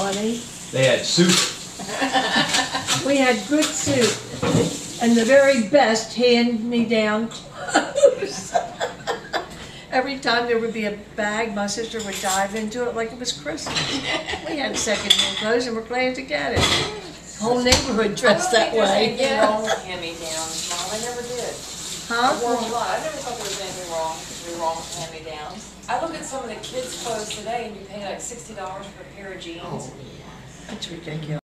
money. They had soup. We had good soup and the very best hand-me-down clothes. Every time there would be a bag, my sister would dive into it like it was Christmas. We had second-hand clothes and we're glad to get it. The whole neighborhood dressed that way. I don't think there's anything wrong with hand-me-downs, Mom. I never did. I wore them a lot. I never thought there was anything wrong with hand-me-downs. I look at some of the kids' clothes today and you pay like $60 for a pair of jeans. That's ridiculous.